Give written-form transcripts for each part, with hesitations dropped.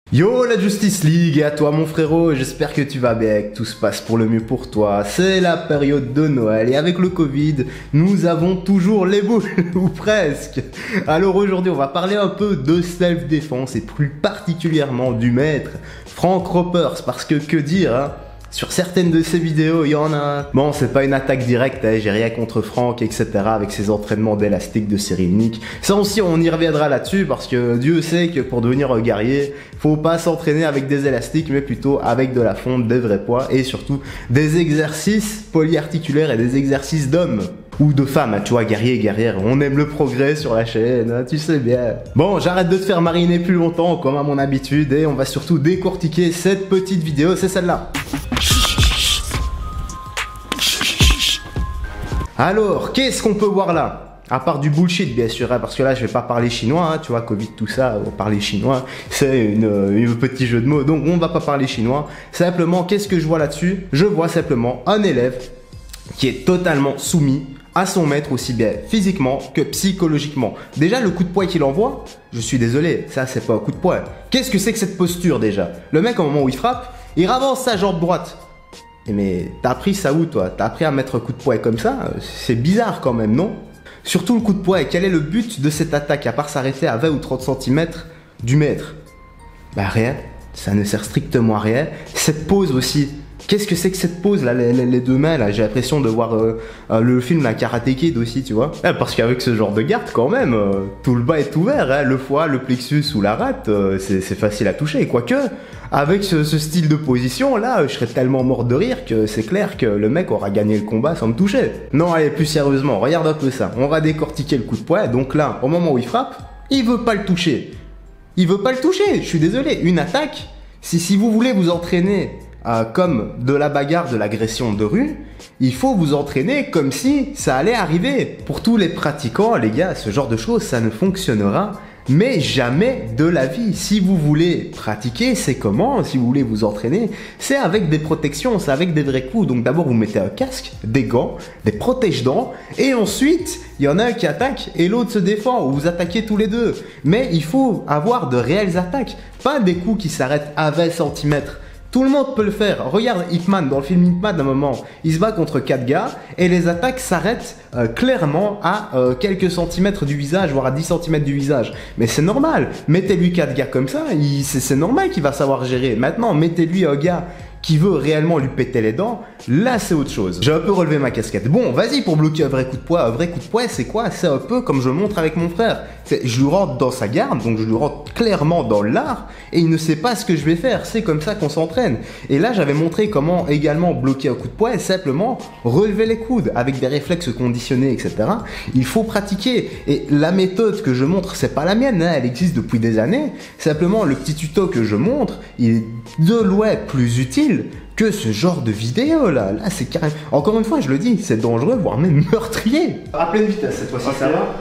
Yo la Justice League et à toi mon frérot, j'espère que tu vas bien, que tout se passe pour le mieux pour toi. C'est la période de Noël et avec le Covid, nous avons toujours les boules, ou presque. Alors aujourd'hui on va parler un peu de self-défense et plus particulièrement du maître Frank Ropers, parce que dire hein, sur certaines de ses vidéos, il y en a... Bon, c'est pas une attaque directe, hein, j'ai rien contre Frank, etc. avec ses entraînements d'élastique de série unique. Ça aussi, on y reviendra là-dessus, parce que Dieu sait que pour devenir un guerrier, faut pas s'entraîner avec des élastiques, mais plutôt avec de la fonte, des vrais poids, et surtout des exercices polyarticulaires et des exercices d'hommes. Ou de femmes, tu vois, guerrier et guerrière, on aime le progrès sur la chaîne, tu sais bien. Bon, j'arrête de te faire mariner plus longtemps, comme à mon habitude, et on va surtout décortiquer cette petite vidéo, c'est celle-là. Alors, qu'est-ce qu'on peut voir là? À part du bullshit, bien sûr, hein, parce que là, je vais pas parler chinois, hein, tu vois, Covid, tout ça, on va parler chinois, c'est un petit jeu de mots, donc on va pas parler chinois. Simplement, qu'est-ce que je vois là-dessus? Je vois simplement un élève qui est totalement soumis à son maître, aussi bien physiquement que psychologiquement. Déjà, le coup de poing qu'il envoie, je suis désolé, ça, c'est pas un coup de poing. Qu'est-ce que c'est que cette posture, déjà? Le mec, au moment où il frappe, il avance sa jambe droite. Mais t'as appris ça où, toi? T'as appris à mettre un coup de poing comme ça? C'est bizarre quand même, non? Surtout le coup de poing. Quel est le but de cette attaque, à part s'arrêter à 20 ou 30 cm du maître? Bah rien, ça ne sert strictement à rien. Cette pose aussi, qu'est-ce que c'est que cette pose là, les deux mains là? J'ai l'impression de voir le film La Karate Kid aussi, tu vois. Parce qu'avec ce genre de garde quand même, tout le bas est ouvert, hein, le foie, le plexus ou la rate, c'est facile à toucher. Quoique, avec ce style de position là, je serais tellement mort de rire que c'est clair que le mec aura gagné le combat sans me toucher. Non, allez, plus sérieusement, regarde un peu ça. On va décortiquer le coup de poing. Donc là, au moment où il frappe, il veut pas le toucher. Il veut pas le toucher, je suis désolé. Une attaque, si vous voulez vous entraîner comme de la bagarre, de l'agression de rue, il faut vous entraîner comme si ça allait arriver. Pour tous les pratiquants, les gars, ce genre de choses, ça ne fonctionnera mais jamais de la vie. Si vous voulez pratiquer, c'est comment? Si vous voulez vous entraîner, c'est avec des protections, c'est avec des vrais coups. Donc d'abord, vous mettez un casque, des gants, des protège-dents, et ensuite, il y en a un qui attaque et l'autre se défend, ou vous attaquez tous les deux. Mais il faut avoir de réelles attaques, pas des coups qui s'arrêtent à 20 cm. Tout le monde peut le faire. Regarde Ip Man, dans le film Ip Man, à un moment, il se bat contre 4 gars et les attaques s'arrêtent clairement à quelques centimètres du visage, voire à 10 cm du visage. Mais c'est normal. Mettez-lui 4 gars comme ça, c'est normal qu'il va savoir gérer. Maintenant, mettez-lui un gars qui veut réellement lui péter les dents, là c'est autre chose. J'ai un peu relevé ma casquette. Bon, vas-y pour bloquer un vrai coup de poing. Un vrai coup de poing, c'est quoi? C'est un peu comme je montre avec mon frère. Je lui rentre dans sa garde, donc je lui rentre clairement dans l'art, et il ne sait pas ce que je vais faire. C'est comme ça qu'on s'entraîne. Et là, j'avais montré comment également bloquer un coup de poing, et simplement relever les coudes avec des réflexes conditionnés, etc. Il faut pratiquer. Et la méthode que je montre, c'est pas la mienne, hein, elle existe depuis des années. Simplement, le petit tuto que je montre, il est de loin plus utile que ce genre de vidéo là. Là, c'est carrément... Encore une fois, je le dis, c'est dangereux, voire même meurtrier. À pleine vitesse, cette fois-ci, ça va.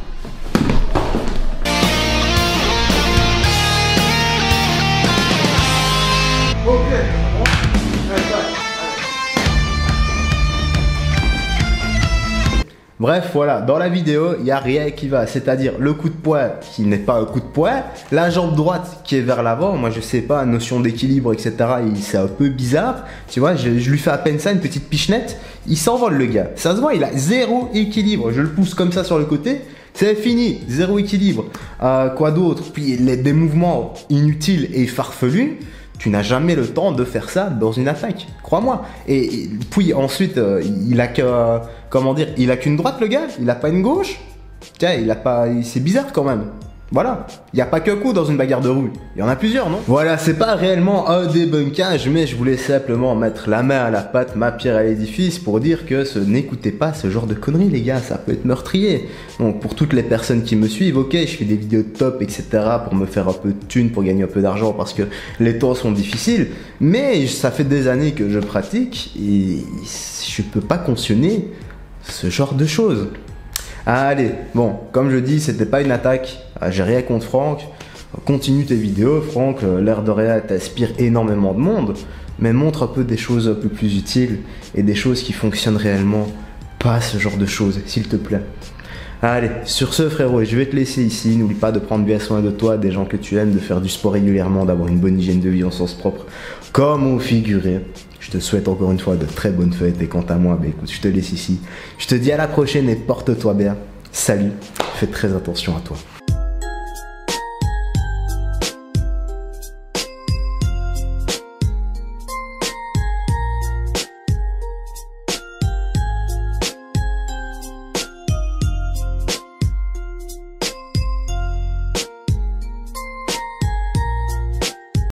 Bref, voilà, dans la vidéo, il n'y a rien qui va, c'est-à-dire le coup de poing qui n'est pas un coup de poing, la jambe droite qui est vers l'avant, moi je sais pas, notion d'équilibre, etc., c'est un peu bizarre, tu vois, je lui fais à peine ça, une petite pichenette, il s'envole le gars, ça se voit, il a zéro équilibre, je le pousse comme ça sur le côté, c'est fini, zéro équilibre. Quoi d'autre? Puis des mouvements inutiles et farfelus. Tu n'as jamais le temps de faire ça dans une attaque, crois-moi. Et puis ensuite, il a que, comment dire, il a qu'une droite le gars, il a pas une gauche. Tiens, il a pas, c'est bizarre quand même. Voilà, il n'y a pas qu'un coup dans une bagarre de rue, il y en a plusieurs, non? Voilà, c'est pas réellement un débunkage, mais je voulais simplement mettre la main à la pâte, ma pierre à l'édifice, pour dire que n'écoutez pas ce genre de conneries, les gars, ça peut être meurtrier. Donc pour toutes les personnes qui me suivent, ok, je fais des vidéos top, etc., pour me faire un peu de thunes, pour gagner un peu d'argent, parce que les temps sont difficiles, mais ça fait des années que je pratique, et je peux pas cautionner ce genre de choses. Allez, bon, comme je dis, c'était pas une attaque, j'ai rien contre Frank, continue tes vidéos, Frank, l'air de rien t'inspire énormément de monde, mais montre un peu des choses un peu plus utiles et des choses qui fonctionnent réellement, pas ce genre de choses, s'il te plaît. Allez, sur ce frérot, je vais te laisser ici. N'oublie pas de prendre bien soin de toi, des gens que tu aimes, de faire du sport régulièrement, d'avoir une bonne hygiène de vie en sens propre, comme au figuré. Je te souhaite encore une fois de très bonnes fêtes et quant à moi, bah écoute, je te laisse ici. Je te dis à la prochaine et porte-toi bien. Salut, fais très attention à toi.